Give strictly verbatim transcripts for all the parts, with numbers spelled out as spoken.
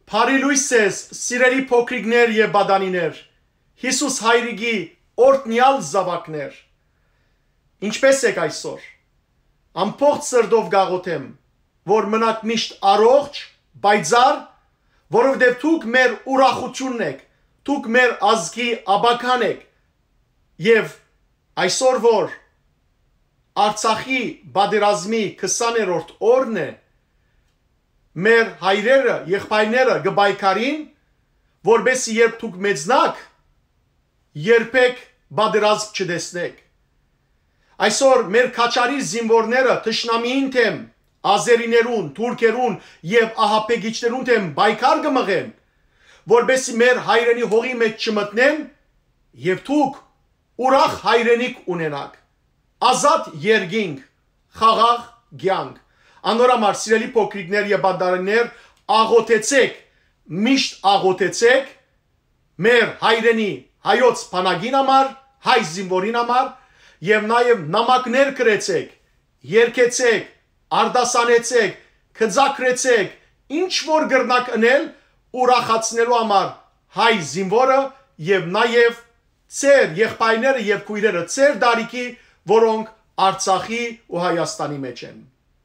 Փարի լույս ես, սիրելի փոքրիկներ եւ բադանիներ, Հիսուս հայրիկի օրտնյալ զավակներ, ինչպես եք այսօր, ամբողջ սրտով գաղութեմ, որ մնաք միշտ առողջ, բայձար, որովհետև դուք մեր ուրախությունն եք, դուք մեր ազգի աբական եք, եւ այսօր որ Արցախի բادرազմի քսաներորդ օրն է, մեր հայրերը, եղբայրները գբայքարին, որբեսի երբ դուք մեծնաք, երբեք բادرազմ չտեսնեք։ Այսօր մեր քաչարի զինվորները թշնամիին թեմ, ազերիներուն, թուրքերուն եւ ահապեգիչներուն թեմ բայկար կմղեն, որբեսի մեր հայրենի հողի մեջ չմտնեն եւ դուք ուրախ հայրենիք ունենաք, ազատ երկինք, խաղաղ կյանք։ Անորամար սիրելի փոքրիկներ եւ բադարներ, աղոթեցեք, միշտ աղոթեցեք մեր հայրենի հայոց բանակին համար, հայ զինվորին համար եւ նաեւ նամակներ գրեցեք, երգեցեք, արդասանեցեք, քծակրեցեք, ինչ որ գրնակ անել ուրախացնելու համար հայ զինվորը եւ նաեւ ծեր եղբայրները եւ քույրերը ծեր դարիքի, որոնք Արցախի ու Հայաստանի մեջ են։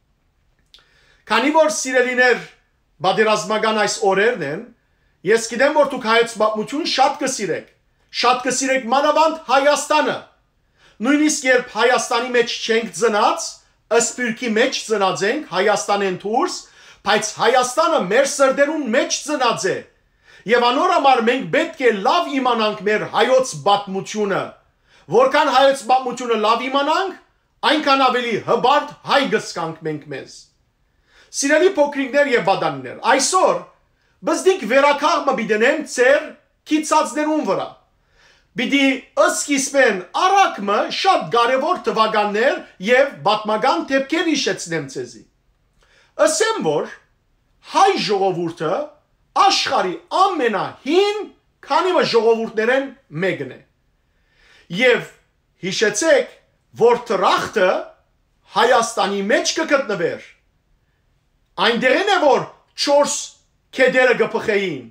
Քանի որ սիրելիներ բادرազմական այս օրերն են, ես գիտեմ որ դուք հայոց պատմություն շատ կսիրեք, շատ կսիրեք մանավանդ Հայաստանը։ Նույնիսկ երբ Հայաստանի մեջ չենք ծնած, ըսպիրքի մեջ ծնած ենք, Հայաստանեն դուրս, բայց Հայաստանը մեր սրտերուն մեջ ծնած է։ Եվ անորամար մենք պետք է լավ իմանանք մեր հայոց պատմությունը, որքան հայոց պատմությունը լավ իմանանք, այնքան ավելի հբարդ հայ գսկանք մենք մեզ։ Սիրելի փոքրիկներ եւ բադանիներ, այսօր բզդիկ վերակաղմը բիդենեմ ծեր քիծածներուն վրա։ Բիդի ըսկիսպեն առակմը շատ կարևոր թվականներ եւ պատմական դեպքեր հիշեցնեմ ցեզի։ Ասեմ որ հայ ժողովուրդը աշխարհի ամենահին քանի ժողովուրդներեն մեկն է։ Եվ հիշեցեք, որ տրախտը Հայաստանի մեջ կգտնվեր։ Այնտեղն է որ չորս քեդերը կփխեին։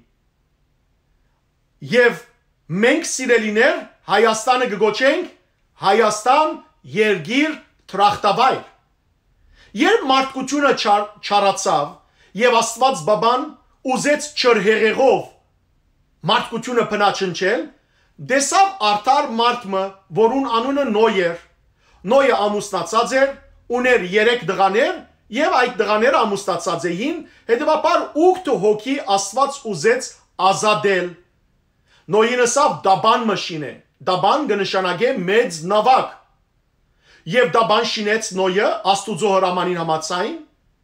Եվ մենք սիրելիներ Հայաստանը կգոչենք Հայաստան երգիր տրախտավայր։ Երբ մարդկությունը չարացավ եւ Աստված բաբան ուզեց չրհեղեղով մարդկությունը փնաչնչել, դեսավ արդար մարդը, որուն անունը Նոյ էր։ Նոյը ամուսնացած էր, ուներ երեք դղաներ եւ այդ դղաները ամուսնացած էին, հետեւաբար ուգտ հոգի Աստված ուզեց ազատել։ Նոյին ասավ դաբան մշինե, դաբան կնշանակե մեծ նավակ։ Եվ դաբան շինեց Նոյը Աստուծո հրամանին համաձայն։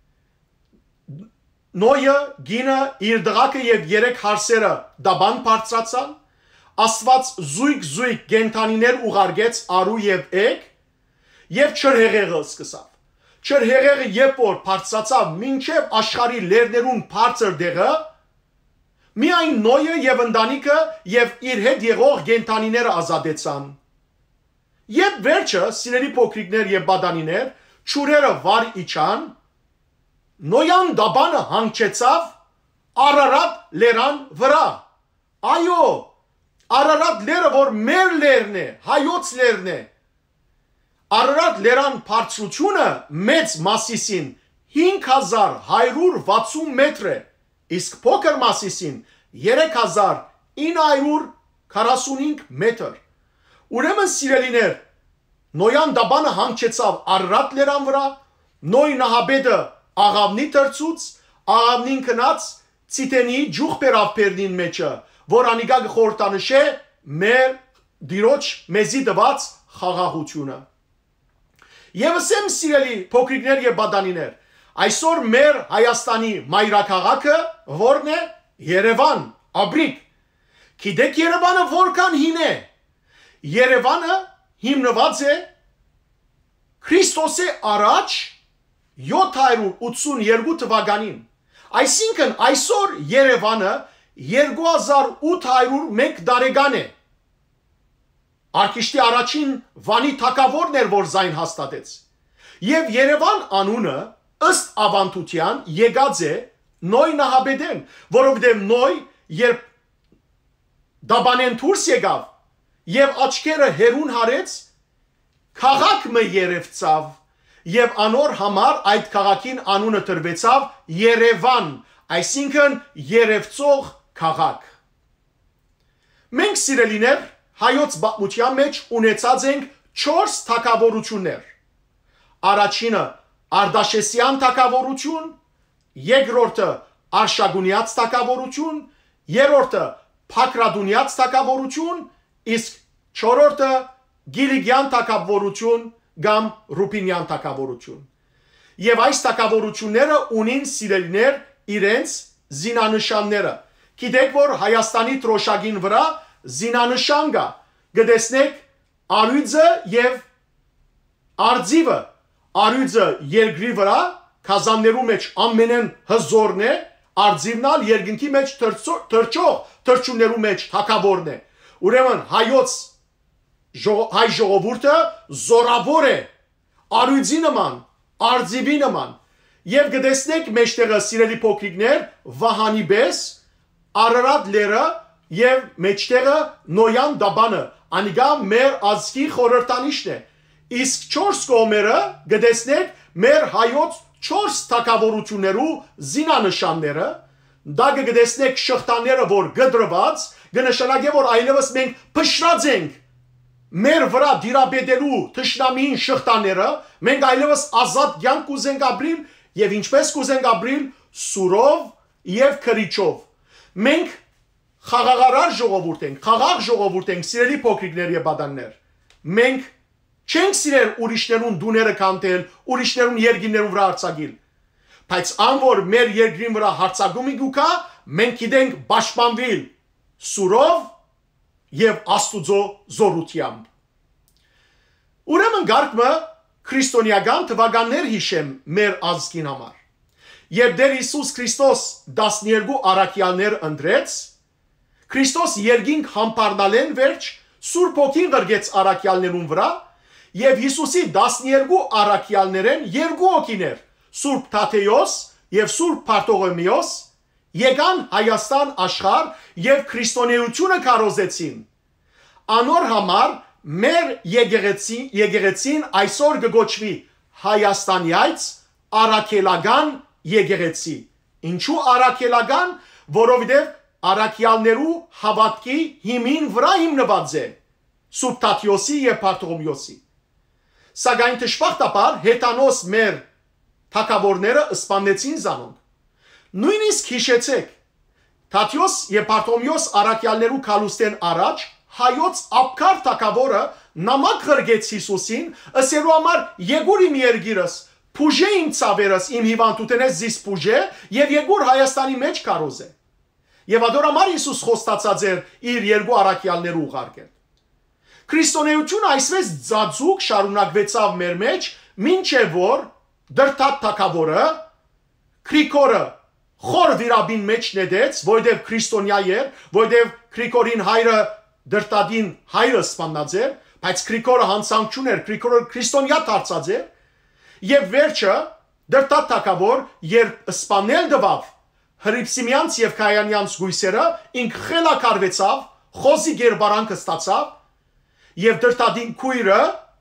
Նոյը գինը իր դղակը եւ երեք հարսերը դաբան բարձրացան։ Աստված զույգ-զույգ գենթանիներ ուղարկեց արու եւ էգ եւ չրհեղեղը սկսավ։ Չրհեղեղը երբ որ բարձրացավ մինչեւ աշխարհի լերներուն բարձր դեղը, միայն Նոյը եւ ընտանիքը եւ իր հետ եղող գենթանիները ազատեցան։ Երբ վերջը սիրելի փոքրիկներ եւ բադանիներ ճուրերը վար իջան, Նոյան դաբանը հանգչեցավ Արարատ լերան վրա։ Այո, Արարատ լերը որ մեր լերն է, հայոց լերն է։ Արարատ լերան բարձրությունը մեծ մասիսին հինգ հազար հայրուր վաթսուն մետր է, իսկ փոքր մասիսին երեք հազար ինը հարյուր քառասունհինգ մետր։ Ուրեմն սիրելիներ, Նոյան դաբանը հանգչեցավ Արարատ լերան վրա, Նոյ նահաբեդը աղավնի տրծուց, աղավնին կնած ցիտենի ջուխ բերավ պերնին մեջը, որ անիկա գխորտանշե մեր դիրոջ մեզի դված խաղաղությունը։ Եվ ասեմ սիրելի փոքրիկներ եւ բադանիներ, այսօր մեր Հայաստանի մայրաքաղաքը որն է? Երևան, Աբրիկ։ Գիտեք Երևանը որքան հին է։ Երևանը հիմնված է Քրիստոսի առաջ յոթ հարյուր ութսունյոթ թվականին։ Այսինքն այսօր Երևանը երկու հազար ութ հարյուր մեկ տարեկան է։ Արկիշտի առաջին Վանի թագավորն էր, որ զայն հաստատեց։ Եվ Երևան անունը ըստ ավանդության եկած է նոյ նահաբեդեն, որովհետև նոյ երբ դաբանեն դուրս եկավ եւ աչքերը հերուն հարեց, քաղաքը երևցավ եւ անոր համար այդ քաղաքին անունը տրվեցավ Երևան, այսինքն երևցող քաղաք։ Մենք սիրելիներ հայոց պատմության մեջ ունեցած ենք չորս թագավորություններ։ Առաջինը Արդաշեսյան թագավորություն, երկրորդը Արշակունյաց թագավորություն, երրորդը Փակրադունյաց թագավորություն, իսկ չորրորդը Գիլիգյան թագավորություն կամ Ռուպինյան թագավորություն։ Եվ այս թագավորությունները ունին սիրելիներ իրենց զինանշանները։ Գիտեք, որ Հայաստանի դրոշակին վրա զինանշան կա, գտեսնեք արույձը եւ արձիվը, արույձը երկրի վրա, քազաններու մեջ ամենեն հզորն է, արձիվնալ երկնքի մեջ թրջող թրջուններու մեջ թակավորն է։ Ուրեմն հայոց հայ ժողովուրդը զորավոր է, արույձի նման, արձիվի նման։ Եվ գտեսնեք մեջտեղը սիրելի փոքրիկներ, Վահանի բես, Արարատ լերը եւ մեջտեղը Նոյան դաբանը, անիգա մեր ազգի խորհրդանիշն է։ Իսկ չորս կողմերը գտեսնեք մեր հայոց չորս թագավորություններու զինանշանները, դա գտեսնեք շղթաները, որ գդրված, կնշանակե, որ այլևս մենք փշրած ենք մեր վրա դիրաբեդելու թշնամիին շղթաները, մենք այլևս ազատ կյանք կուզենք ապրիլ եւ ինչպես կուզենք ապրիլ սուրով եւ քրիչով։ Մենք խաղաղարար ժողովուրդ ենք, խաղաղ ժողովուրդ ենք, սիրելի փոքրիկներ եւ բադաններ։ Մենք չենք սիրել ուրիշներուն դուները կանտել, ուրիշներուն երկիներուն վրա հարձակել։ Բայց անոր մեր երկրին վրա հարձակումը գուկա, մենք գիտենք պաշտպանվել սուրով եւ Աստուծո զորությամբ։ Ուրեմն գարկմը քրիստոնեական թվականներ հիշեմ մեր ազգին համար։ Երբ Տեր Հիսուս Քրիստոս տասներկու առաքյալներ ընտրեց, Քրիստոս երկինք համբարնալեն վերջ Սուրբ Հոգին գրգեց առաքյալներուն վրա եւ Հիսուսի տասներկու առաքյալներեն երկու հոգիներ, Սուրբ Թադեոս եւ Սուրբ Բարտողոմեոս, եկան Հայաստան աշխարհ եւ քրիստոնեությունը կարոզեցին։ Անոր համար մեր եկեղեցին, եկեղեցին այսօր կգոչվի Հայաստանյաց առաքելական եկեղեցի։ Ինչու առաքելական, որովհետեւ առաքյալներու հավատքի հիմին վրա հիմնված է Սուրբ Թադեոսի եւ Բարտողոմեոսի։ Սակայն դժբախտաբար հետանոց մեր թագավորները սպանեցին զանոնք։ Նույնիսկ հիշեցեք, Թադեոս եւ Բարտողոմեոս առաքյալներու քալուստեն առաջ հայոց ապկար թագավորը նամակ գրգեց Հիսուսին, ըսելու համար եկուր իմ երգիրս, փուժե իմ ցավերս, իմ հիվանդութենես զիս փուժե եւ եկուր Հայաստանի մեջ կարոզե։ Եվ ադորամար Հիսուս խոստացած էր իր երկու առաքյալներու ուղարկել։ Քրիստոնեությունը այսպես ծածուկ շարունակվեցավ մեր մեջ, մինչև որ դրտատ թագավորը Գրիգորը խոր վիրաբին մեջ նետեց, որովհետև քրիստոնյա էր, որովհետև Գրիգորին հայրը դրտադին հայրը սպանած էր, բայց Գրիգորը հանցանք չուներ, Գրիգորը քրիստոնյա դարձած էր, եւ վերջը դրտատ թագավոր երբ սպանել դվավ Հրիփսիմյանց եւ Քայանյանց գույսերը, ինք խելակարվեցավ, խոզի գերբարանքը ստացավ եւ դրտադին քույրը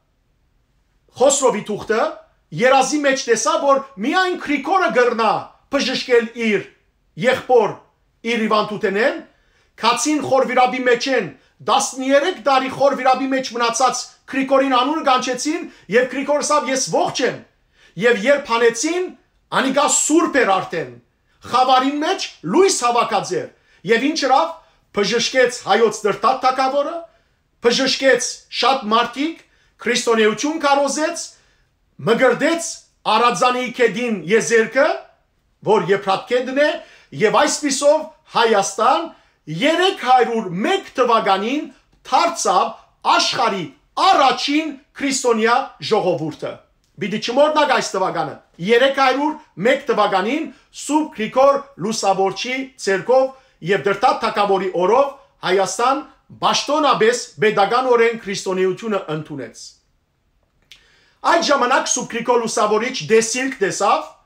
Խոսրովի թուղթը երազի մեջ տեսավ, որ միայն Գրիգորը գրնա բժշկել իր եղբոր իր հիվանդութենեն, քացին խորվիրաբի մեջ են տասներեք տարի խորվիրաբի մեջ մնացած Գրիգորին անունը կանչեցին եւ Գրիգորը ասավ ես ողջ եմ եւ երբ հանեցին անիկա սուրբ էր արդեն խավարին մեջ լույս հավաքած էր եւ ինչ հրավ բժշկեց հայոց դրտատ թագավորը, բժշկեց շատ մարդիկ, քրիստոնեություն կարոզեց, մգրդեց Արadzանի կեդին եզերքը, որ Եփրատկեդն է, եւ այսպիսով Հայաստան երեք հարյուր մեկ թվականին դարձավ աշխարհի առաջին քրիստոնյա ժողովուրդը։ Բիդի չմոռնաք այս թվականը։ երեք հարյուր մեկ թվականին Սուրբ Գրիգոր Լուսավորչի ցերկով եւ դրտատ թագավորի օրով Հայաստան Բաշտոնաբես բեդագանորեն քրիստոնեությունը ընդունեց։ Այդ ժամանակ Սուրբ Գրիգոր Լուսավորիչ դեսիլք տեսավ,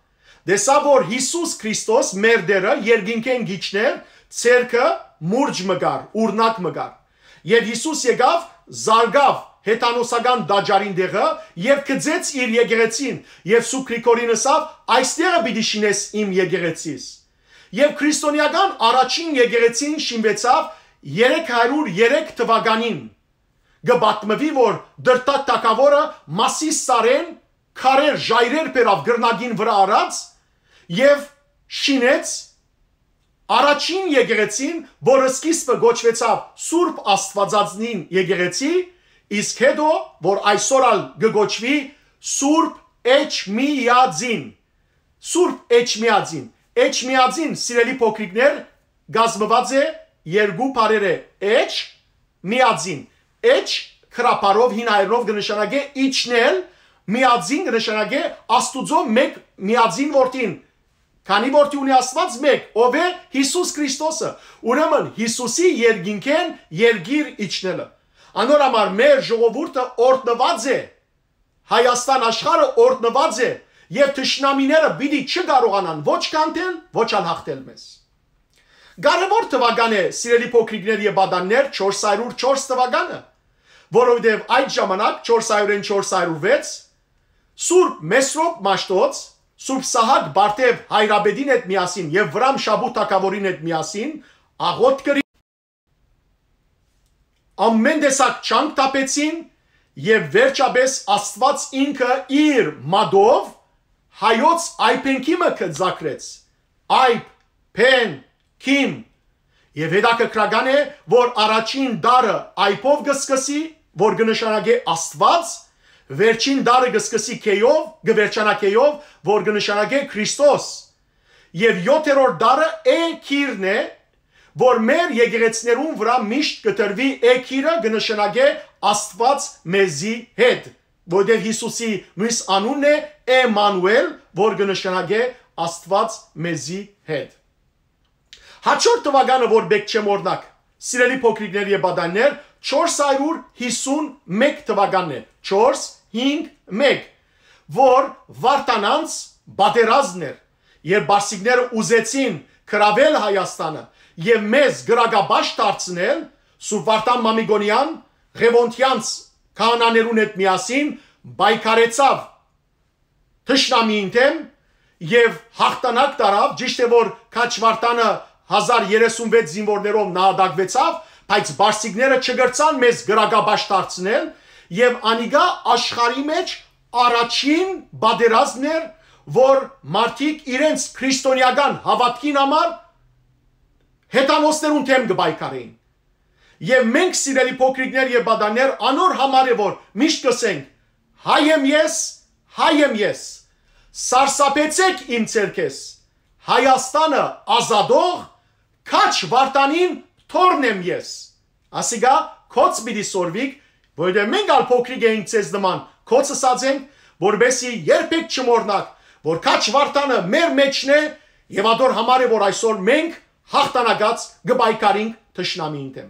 դեսա որ Հիսուս Քրիստոս մեր դերը երկինքեն գիչներ, ցերկը մուրջ մգար, ուրնակ մգար։ Եվ Հիսուս եկավ, զարգավ հետանոսական դաջարին դեղը եւ գծեց իր եկեղեցին եւ Սուրբ Գրիգորին ասավ այստեղը պիտի շինես իմ եկեղեցիս։ Եվ քրիստոնեական առաջին եկեղեցին շինվեցավ երեք հարյուր երեք թվականին։ Գբատմվի որ դրտակ տակավորը մասիս սարեն քարեր ժայրեր բերավ գրնագին վրա արած եւ շինեց առաջին եկեղեցին, որը սկիզբը գոչվեցավ Սուրբ Աստվածածնին եկեղեցի, իսկ հետո որ այսօր ալ գոչվի Սուրբ Էջմիածին։ Սուրբ Էջմիածին, Էջմիածին սիրելի փոքրիկներ գազմված է երկու բառերը Էջ միածին։ Էջ քրապարով հինայերով կնշանակե իջնել, միածին կնշանակե Աստուծո մեկ միածին որդին։ Քանի որդի ունի Աստված մեկ, ով է Հիսուս Քրիստոսը։ Ուրեմն Հիսուսի երկինքեն երգիր իջնելը։ Անոր համար մեր ժողովուրդը օրտնված է, Հայաստան աշխարհը օրտնված է, եւ թշնամիները պիտի չկարողանան ոչ կանտել, ոչ անհաղթել մեզ։ Կարևոր թվական է, սիրելի փոքրիկներ եւ բադաններ, չորս հարյուր չորս թվականը, որովհետեւ այդ ժամանակ չորս հարյուրին չորս հարյուր վեց Սուրբ Մեսրոպ Մաշտոց, Սուրբ Սահակ Բարտև Հայրաբեդին հետ միասին եւ Վրամ Շաբու Թագավորին հետ միասին աղոտ կրի ամեն տեսակ չանք տապեցին եւ վերջապես Աստված ինքը իր մադով հայոց այփենքիմը կձակրեց այփ փեն քիմ եւ հետաքրքրական է որ առաջին դարը այփով կսկսի որ կնշանակե Աստված վերջին դարը կսկսի քեյով կվերջանա քեյով որ կնշանակե Քրիստոս եւ յոթերորդ դարը էքիրն է որ մեր եկեղեցիներուն վրա միշտ կտրվի էքիրը կնշանակե Աստված մեզի հետ որտեղ Հիսուսի մյուս անունն է Էմանուել որ կնշանակե Աստված մեզի հետ Հաջորդ թվականը որ բեք չեմ օրնակ սիրելի փոքրիկներ եւ բադաններ չորս հարյուր հիսունմեկ թվականն է չորս հինգ մեկ որ Վարդանանց բادرազն էր երբ բարսիկները ուզեցին կրավել Հայաստանը եւ մեզ գրագաբաշ դարձնել Սուրբ Վարդան Մամիկոնյան Ղևոնդյանց քահանաներուն հետ միասին բայկարեցավ թշնամիին դեմ եւ հաղթանակ տարավ ճիշտ է որ Քաչվարտանը հազար երեսունվեց զինվորներով նահատակվեցավ բայց բարսիկները չգրցան մեզ գրագաբաշ դարձնել եւ անիգա աշխարհի մեջ առաջին բادرազն էր որ մարդիկ իրենց քրիստոնեական հավատքին համար հետանոսներուն թեմ գբայկարեին եւ մենք սիրելի փոքրիկներ եւ բադաններ անոր համար է որ միշտ կսենք հայ եմ ես հայ եմ ես սարսափեցեք իմ ցերքես Հայաստանը ազատող քաչ Վարդանին թորնեմ ես ասիգա կոց պիտի սորվիկ որովհետև մենք ալ փոքրիկ էինք ցեզ նման կոց ասածենք որբեսի երբեք չմոռնաք որ քաչ Վարդանը մեր մեջն է եւ ադոր համար է որ այսօր մենք հաղթանակած գբայկարինք թշնամիին դեմ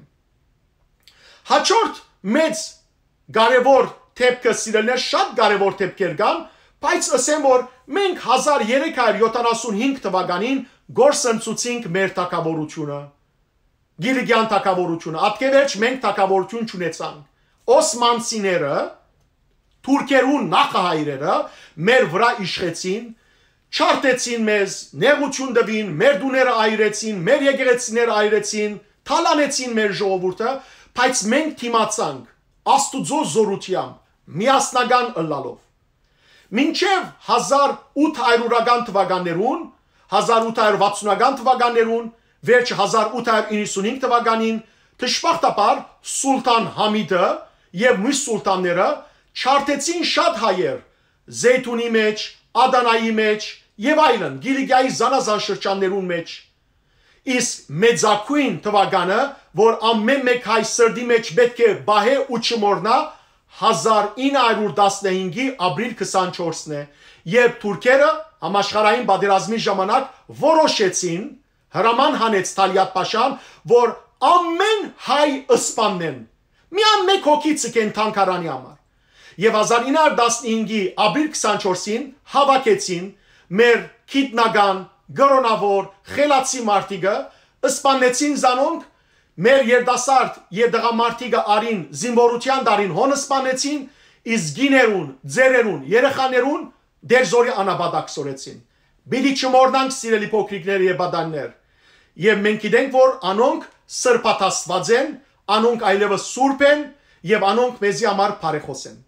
հաջորդ մեծ կարևոր թեփքը սիրելներ շատ կարևոր թեփքեր կան բայց ասեմ որ մենք հազար երեք հարյուր յոթանասունհինգ թվականին գործընծուցինք մեր թակավորությունը Գիլիգյան թակավորությունը ատկեվերջ մենք թակավորություն չունեցանք Օսմանցիները թուրքերուն նախահայրերը մեր վրա իշխեցին չարտեցին մեզ նեղություն տվին մեր դուները այրեցին մեր եկեղեցիները այրեցին թալանեցին մեր ժողովուրդը բայց մենք թիմացանք Աստուծո զորությամբ միասնական ըլլալով մինչև հազար ութ հարյուրական թվականներուն հազար ութ հարյուր վաթսունական թվականներուն վերջ հազար ութ հարյուր իննսունհինգ թվականին դժբախտաբար Սուլտան Համիդը եւ մյուս սուլտանները չարտեցին շատ հայեր Զեյթունի մեջ, Ադանայի մեջ եւ այլն Գիլիգիայի զանազան շրջաններուն մեջ իսկ մեծակույն թվականը որ ամեն մեկ հայ սրդի մեջ պետք է բահե ու չմոռնա հազար ինը հարյուր տասնհինգի ապրիլ քսանչորսն է երբ թուրքերը համաշխարհային պատերազմի ժամանակ որոշեցին հրաման հանեց Թալիատ Փաշան որ ամեն հայ ըսպաննեն միայն մեկ հոգի ցկեն թանկարանի համար եւ հազար ինը հարյուր տասնհինգի ապրիլ քսանչորսին հավաքեցին մեր քիդնական, գրոնավոր, խելացի մարդիկը սպանեցին զանոնք, մեր երդասարդ եւ դղամարդիկը արին զինվորության դարին հոն սպանեցին, իսկ գիներուն, ձերերուն, երեխաներուն դերձորի անաբադակ սորեցին։ Բիդի չմոռնանք սիրելի փոքրիկներ եւ բադաններ, եւ մենք գիտենք, որ անոնք սրբաթաստված են, անոնք այլևս սուրբ են եւ անոնք մեզի համար բարեխոս են։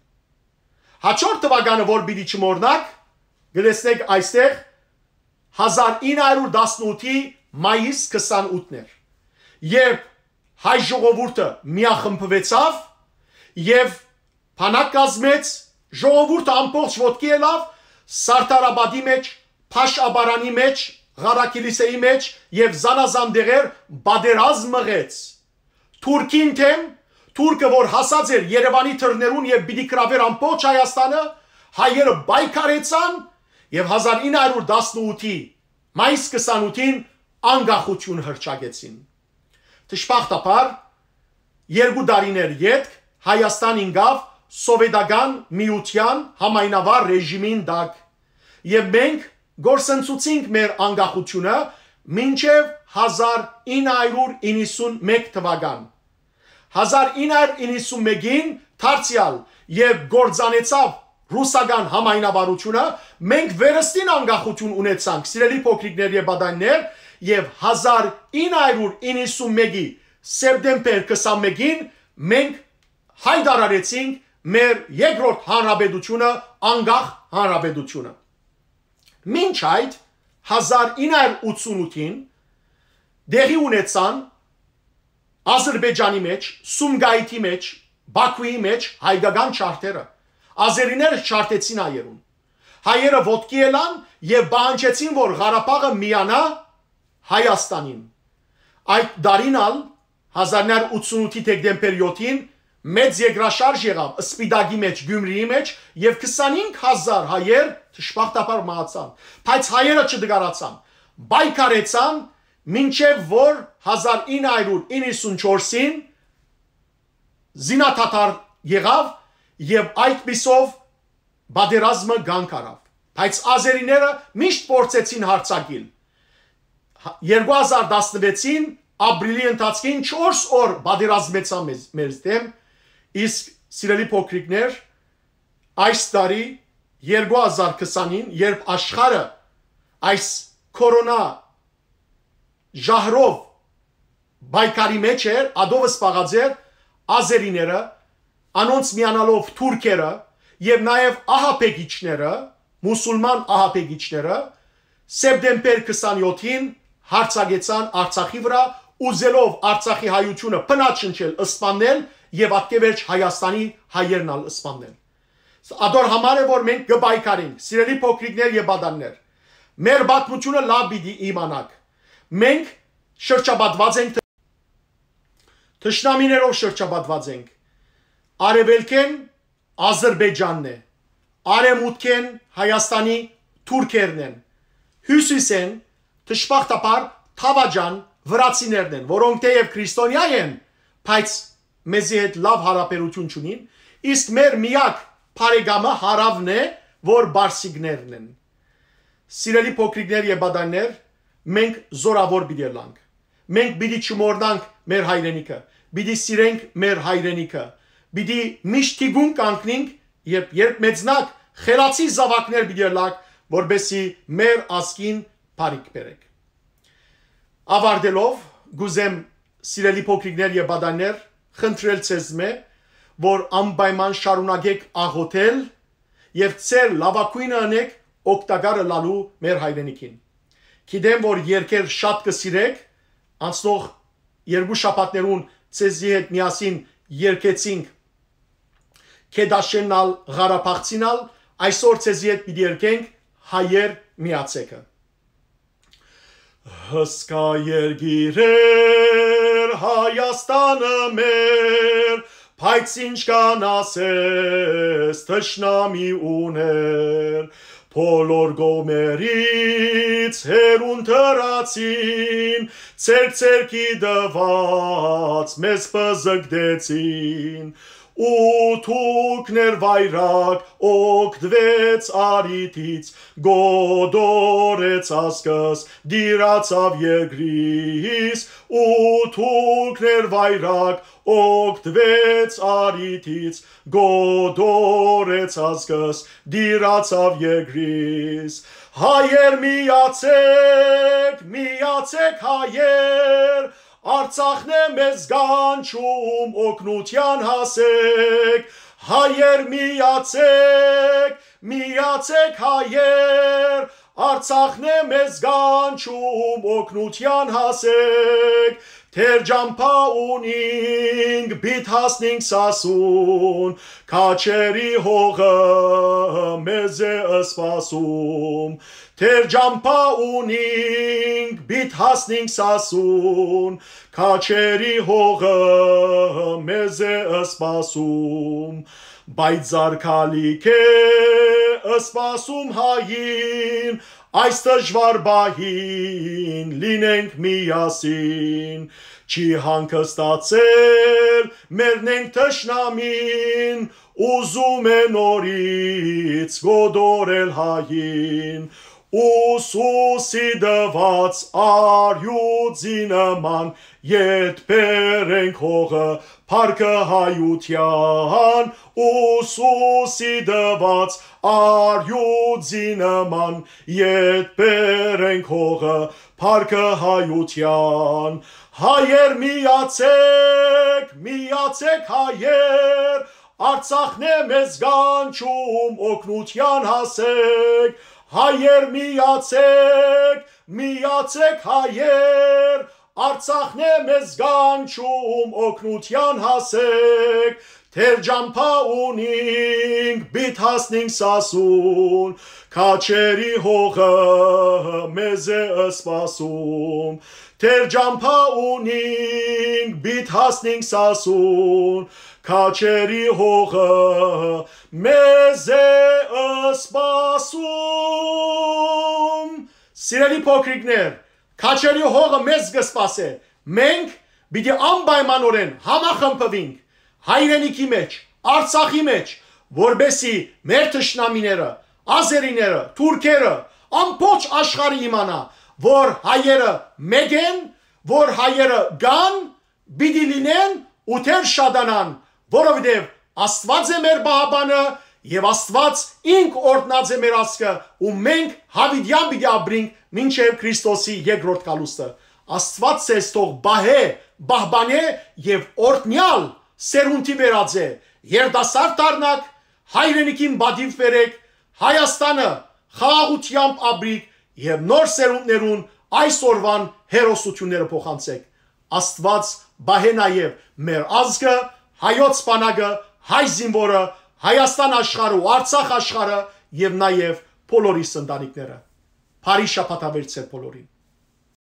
Հաջորդ թվականը, որ բիդի չմոռնաք, գտեսնեք այստեղ հազար ինը հարյուր տասնութի մայիս քսանութն էր, երբ հայ ժողովուրդը միախմբվեցավ եւ բանակ կազմեց, ժողովուրդը ամբողջ ոտքի ելավ Սարտարաբադի մեջ, Փաշաբարանի մեջ, Ղարաքիլիսեի մեջ եւ զանազան դեղեր բادرազմ մղեց։ Թուրքին թեմ, թուրքը որ հասած էր Երևանի թռներուն եւ պիտի կրավեր ամբողջ Հայաստանը, հայերը բայկարեցան եւ հազար ինը հարյուր տասնութի մայիս քսանութին անկախություն հռչակեցին։ Դժբախտաբար երկու տարիներ յետք Հայաստան ինգավ սովետական միության համայնավար ռեժիմին տակ եւ մենք գործընծուցինք մեր անկախությունը մինչեւ հազար ինը հարյուր իննսունմեկ թվական։ հազար ինը հարյուր իննսունմեկին դարձյալ եւ գործանեցավ ռուսական համայնավարությունը, մենք վերստին անկախություն ունեցանք, սիրելի փոքրիկներ եւ բադաններ, եւ հազար ինը հարյուր իննսունմեկի սեպտեմբեր քսանմեկին մենք հայտարարեցինք մեր երկրորդ հանրապետությունը, անկախ հանրապետությունը։ Մինչ այդ հազար ինը հարյուր ութսունութին դեղի ունեցան Ադրբեջանի մեջ, Սումգայիթի մեջ, Բաքուի մեջ հայկական չարտերը։ Ազերիները չարտեցին հայերուն։ Հայերը ոտքի ելան եւ բանջեցին, որ Ղարաբաղը միանա Հայաստանին։ Այդ դարինալ հազար ինը հարյուր ութսունութի դեկտեմբեր յոթին մեծ երկրաշարժ եղավ Սպիտակի մեջ, Գյումրիի մեջ եւ քսանհինգ հազար հայեր դժբախտաբար մահացան։ Բայց հայերը չդգարացան, բայկարեցան, մինչեւ որ հազար ինը հարյուր իննսունչորսին զինաթաթար եղավ եւ այդպիսով բادرազմը գանք արավ։ Բայց ազերիները միշտ փորձեցին հարձակել։ երկու հազար տասնվեցին ապրիլի ընթացքին չորս օր բادرազմեցան մեր դեմ, իսկ սիրելի փոքրիկներ, այս տարի երկու հազար քսանին, երբ աշխարհը այս կորոնա ժահրով բայկարի մեջ էր, ադովը սպաղած էր, ազերիները, անոնց միանալով թուրքերը եւ նաեւ ահապեգիչները, մուսուլման ահապեգիչները սեպտեմբեր քսանյոթին հարձակեցան Արցախի վրա, ուզելով Արցախի հայությունը փնաչնչել, սպանել եւ ատկեվերջ Հայաստանի հայերն ալ սպանել։ Ադոր համար է, որ մենք կբայկարենք, սիրելի փոքրիկներ եւ բադաններ, մեր պատմությունը լավ պիտի իմանաք։ Մենք շրջապատված ենք թշնամիներով շրջապատված ենք։ Արևելքեն Ադրբեջանն է, արևմուտքեն Հայաստանի թուրքերն են, հյուսիսեն դժբախտաբար թավաջան վրացիներն են, որոնք թեև քրիստոնյա են, բայց մեզի հետ լավ հարաբերություն չունին, իսկ մեր միակ բարեկամը հարավն է, որ բարսիկներն են։ Սիրելի փոքրիկներ եւ բադաններ, մենք զորավոր պիտի լանք։ Մենք պիտի չմոռնանք մեր հայրենիքը, պիտի սիրենք մեր հայրենիքը, պիտի միշտ թիգուն կանգնենք, երբ երբ մեծնակ խելացի զավակներ պիտի լանք, որբեսի մեր ազգին բարիք բերեք։ Ավարտելով, գուզեմ սիրելի փոքրիկներ եւ բադաններ, խնդրել ցեզ մե, որ անպայման շարունակեք աղոթել եւ ցեր լավակույնը անեք օգտակարը լալու մեր հայրենիքին։ Գիտեմ, որ երկեր շատ կսիրեք, անցնող երկու շաբաթներուն ցեզի հետ միասին երկեցինք Քեդաշենալ Ղարաբաղցինալ, այսօր ցեզի հետ պիտի երկենք հայեր միացեկը։ Հսկա երգիրեր Հայաստանը մեր, բայց ինչ կան ասես թշնամի ուներ, բոլոր գոմերից հերուն թրացին, ցերկ ցերկի դված մեզ պզգդեցին, ու թուքներ վայրակ օգտվեց արիտից, գոդորեց ասկս դիրացավ երկրից, ու թուքներ վայրակ օգտվեց արիտից, գոդորեց ասկս դիրացավ երկրից, հայեր միացեք, միացեք հայեր, Արցախն է մեզ գանչում, օգնության հասեք, հայեր միացեք, միացեք հայեր, Արցախն է մեզ գանչում, օգնության հասեք, Թեր ջամփա ունինք, բիթ հասնինք սասուն, Քաչերի հողը մեզ է սպասում, Թեր ջամփա ունինք, բիթ հասնինք սասուն, Քաչերի հողը մեզ է սպասում, Բայց զարքալիք է սպասում հային, Այս դժվար բահին լինենք միասին, Չի հանգստացել մերնենք թշնամին, Ուզում է նորից գոդորել հային, Ուսուսի դված արյուծի նման, Ետ բերենք հողը փառքը հայության, Ուսուսի դված արյուծի նման, Ետ բերենք հողը փառքը հայության, Հայեր միացեք, միացեք հայեր, Արցախն է մեզ գանչում, օգնության հասեք, Հայեր միացեք, միացեք հայեր, Արցախն է մեզ գանչում, օգնության հասեք, Թեր ջամփա ունինք, բիթ հասնինք սասուն, Քաչերի հողը մեզ է սպասում, Թեր ջամփա ունինք, բիթ հասնինք սասուն, Քաչերի հողը մեզ է սպասում։ Սիրելի փոքրիկներ, Քաչերի հողը մեզ կսպասե, մենք պիտի անպայմանորեն համախմբվենք հայրենիքի մեջ, Արցախի մեջ, որբեսի մեր թշնամիները, ազերիները, թուրքերը, ամբողջ աշխարհը իմանա, որ հայերը մեկ են, որ հայերը գան, պիտի լինեն ու թեր շատանան, որովհետև Աստված է մեր բահաբանը եւ Աստված ինք օրհնած է մեր ազգը ու մենք հավիտյան պիտի ապրենք մինչև Քրիստոսի երկրորդ գալուստը։ Աստված ցես թող բահե, բահբանե եւ օրհնյալ սերունդի վերած է։ Երդասարդ դառնաք, հայրենիքին բադիվ վերեք, Հայաստանը խաղաղությամբ ապրիկ եւ նոր սերունդներուն այսօրվան հերոսությունները փոխանցեք։ Աստված բահե նաեւ մեր ազգը, հայոց բանակը, հայ զինվորը, Հայաստան աշխարհը ու Արցախ աշխարհը եւ նաեւ բոլորի սնդանիկները։ Փարի շաբաթավերցեր բոլորին։